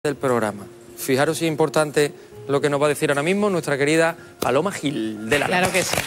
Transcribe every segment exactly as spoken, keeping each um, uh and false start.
del programa. Fijaros si es importante lo que nos va a decir ahora mismo nuestra querida Paloma Gil de la Lama. Claro que sí.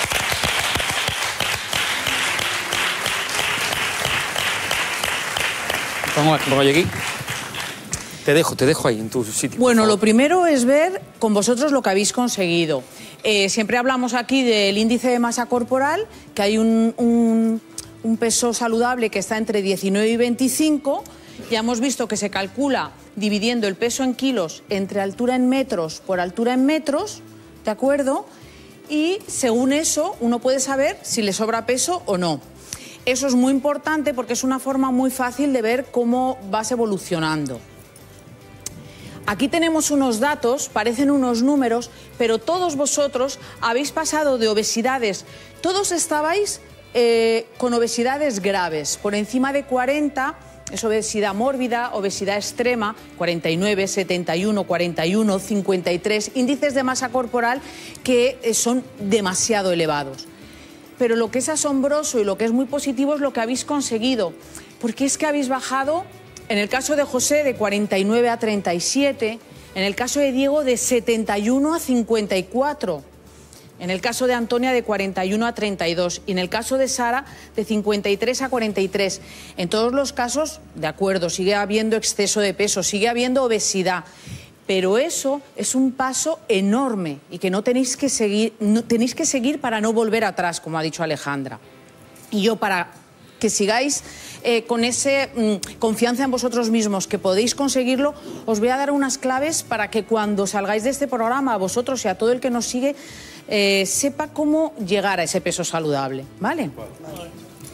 Vamos aquí. Te dejo, te dejo ahí en tu sitio. Bueno, lo primero es ver con vosotros lo que habéis conseguido. Eh, siempre hablamos aquí del índice de masa corporal, que hay un, un, un peso saludable que está entre diecinueve y veinticinco. Ya hemos visto que se calcula dividiendo el peso en kilos entre altura en metros por altura en metros, ¿de acuerdo? Y según eso uno puede saber si le sobra peso o no. Eso es muy importante porque es una forma muy fácil de ver cómo vas evolucionando. Aquí tenemos unos datos, parecen unos números, pero todos vosotros habéis pasado de obesidades, todos estabais eh, con obesidades graves, por encima de cuarenta, es obesidad mórbida, obesidad extrema, cuarenta y nueve, setenta y uno, cuarenta y uno, cincuenta y tres, índices de masa corporal que eh, son demasiado elevados. Pero lo que es asombroso y lo que es muy positivo es lo que habéis conseguido, porque es que habéis bajado, en el caso de José, de cuarenta y nueve a treinta y siete, en el caso de Diego, de setenta y uno a cincuenta y cuatro, en el caso de Antonia, de cuarenta y uno a treinta y dos, y en el caso de Sara, de cincuenta y tres a cuarenta y tres. En todos los casos, de acuerdo, sigue habiendo exceso de peso, sigue habiendo obesidad, pero eso es un paso enorme y que no tenéis que seguir, no, tenéis que seguir para no volver atrás, como ha dicho Alejandra. Y yo, para que sigáis eh, con esa mmm, confianza en vosotros mismos, que podéis conseguirlo, os voy a dar unas claves para que cuando salgáis de este programa, a vosotros y a todo el que nos sigue, eh, sepa cómo llegar a ese peso saludable, ¿vale? Vale.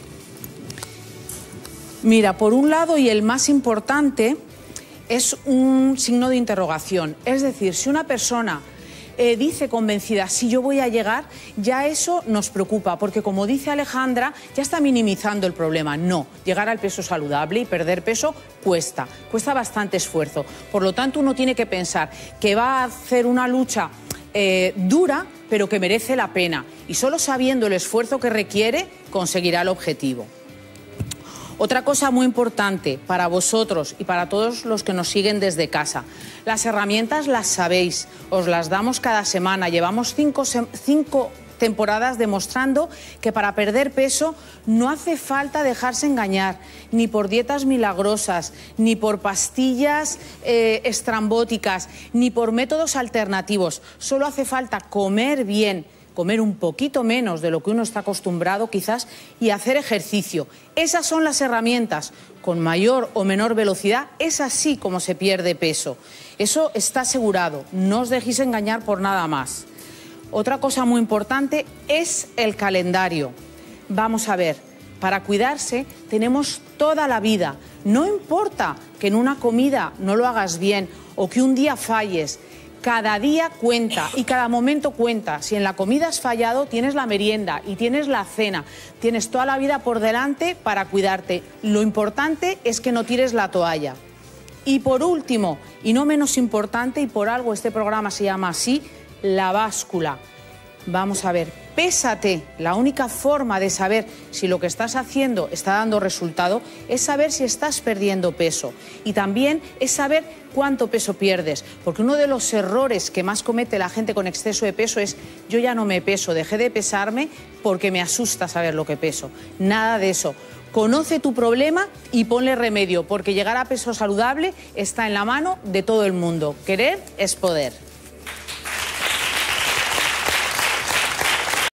Mira, por un lado, y el más importante, es un signo de interrogación. Es decir, si una persona eh, dice convencida, si yo voy a llegar, ya eso nos preocupa, porque como dice Alejandra, ya está minimizando el problema. No, llegar al peso saludable y perder peso cuesta, cuesta bastante esfuerzo. Por lo tanto, uno tiene que pensar que va a hacer una lucha eh, dura, pero que merece la pena. Y solo sabiendo el esfuerzo que requiere, conseguirá el objetivo. Otra cosa muy importante para vosotros y para todos los que nos siguen desde casa. Las herramientas las sabéis, os las damos cada semana. Llevamos cinco, cinco temporadas demostrando que para perder peso no hace falta dejarse engañar, ni por dietas milagrosas, ni por pastillas eh, estrambóticas, ni por métodos alternativos. Solo hace falta comer bien, comer un poquito menos de lo que uno está acostumbrado quizás y hacer ejercicio. Esas son las herramientas. Con mayor o menor velocidad es así como se pierde peso. Eso está asegurado. No os dejéis engañar por nada más. Otra cosa muy importante es el calendario. Vamos a ver, para cuidarse tenemos toda la vida. No importa que en una comida no lo hagas bien o que un día falles. Cada día cuenta y cada momento cuenta. Si en la comida has fallado, tienes la merienda y tienes la cena. Tienes toda la vida por delante para cuidarte. Lo importante es que no tires la toalla. Y por último, y no menos importante, y por algo este programa se llama así, la báscula. Vamos a ver, pésate. La única forma de saber si lo que estás haciendo está dando resultado es saber si estás perdiendo peso. Y también es saber cuánto peso pierdes. Porque uno de los errores que más comete la gente con exceso de peso es: yo ya no me peso, dejé de pesarme porque me asusta saber lo que peso. Nada de eso. Conoce tu problema y ponle remedio, porque llegar a peso saludable está en la mano de todo el mundo. Querer es poder.